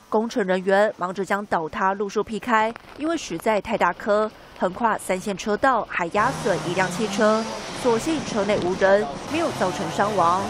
工程人员忙着将倒塌路树劈开，因为实在太大棵，横跨3线车道，还压损一辆汽车，所幸车内无人，没有造成伤亡。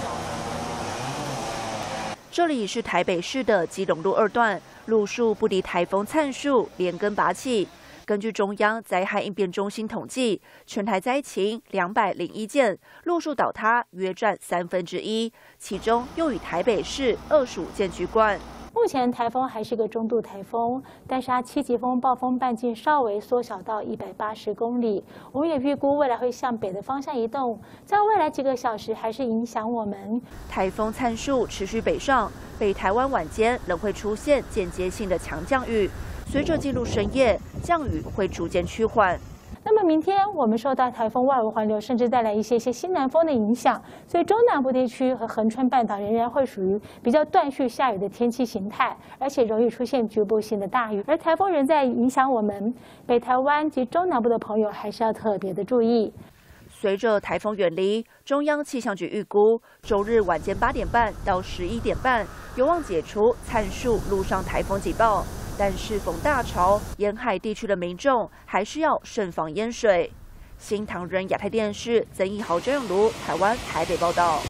这里是台北市的基隆路2段，路树不敌台风灿树，连根拔起。根据中央灾害应变中心统计，全台灾情201件，路树倒塌约占1/3，其中又以台北市25件居冠。 目前台风还是个中度台风，但是它7级风暴风半径稍微缩小到180公里。我们也预估未来会向北的方向移动，在未来几个小时还是影响我们。 台风灿树持续北上，北台湾晚间仍会出现间接性的强降雨，随着进入深夜，降雨会逐渐趋缓。 那么明天我们受到台风外围环流，甚至带来一些西南风的影响，所以中南部地区和恒春半岛仍然会属于比较断续下雨的天气形态，而且容易出现局部性的大雨。而台风仍在影响我们北台湾及中南部的朋友，还是要特别的注意。 随着台风远离，中央气象局预估，周日晚间8点半到11点半，有望解除灿树陆上台风警报。但是逢大潮，沿海地区的民众还是要慎防淹水。新唐人亚太电视曾义豪、张永如台湾台北报道。